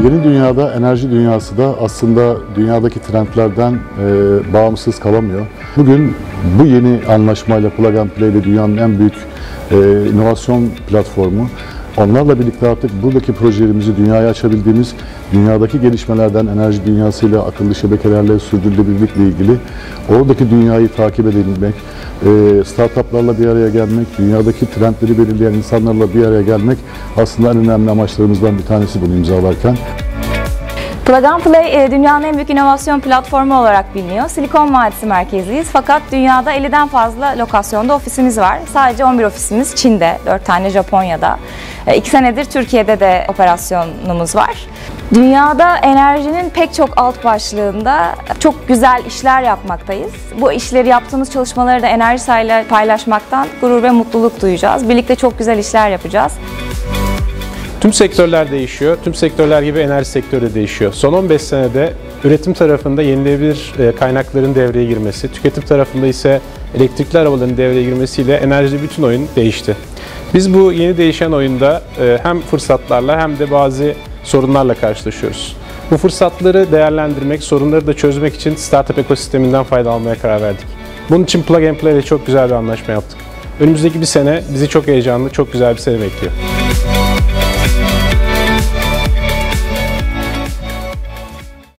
Yeni dünyada, enerji dünyası da aslında dünyadaki trendlerden bağımsız kalamıyor. Bugün bu yeni anlaşmayla Plug and Play ile dünyanın en büyük inovasyon platformu. Onlarla birlikte artık buradaki projelerimizi dünyaya açabildiğimiz, dünyadaki gelişmelerden enerji dünyasıyla, akıllı şebekelerle, sürdürülebilirlikle ilgili oradaki dünyayı takip edebilmek, startuplarla bir araya gelmek, dünyadaki trendleri belirleyen insanlarla bir araya gelmek aslında en önemli amaçlarımızdan bir tanesi bunu imzalarken. Plug and Play dünyanın en büyük inovasyon platformu olarak biliniyor. Silikon Vadisi merkezliyiz fakat dünyada 50'den fazla lokasyonda ofisimiz var. Sadece 11 ofisimiz Çin'de, 4 tane Japonya'da. 2 senedir Türkiye'de de operasyonumuz var. Dünyada enerjinin pek çok alt başlığında çok güzel işler yapmaktayız. Bu işleri yaptığımız çalışmaları da Enerji Say'la paylaşmaktan gurur ve mutluluk duyacağız. Birlikte çok güzel işler yapacağız. Tüm sektörler değişiyor. Tüm sektörler gibi enerji sektörü de değişiyor. Son 15 senede üretim tarafında yenilenebilir kaynakların devreye girmesi, tüketim tarafında ise elektrikli arabaların devreye girmesiyle enerjide bütün oyun değişti. Biz bu yeni değişen oyunda hem fırsatlarla hem de bazı sorunlarla karşılaşıyoruz. Bu fırsatları değerlendirmek, sorunları da çözmek için startup ekosisteminden faydalanmaya karar verdik. Bunun için Plug and Play ile çok güzel bir anlaşma yaptık. Önümüzdeki bir sene bizi çok heyecanlı, çok güzel bir sene bekliyor.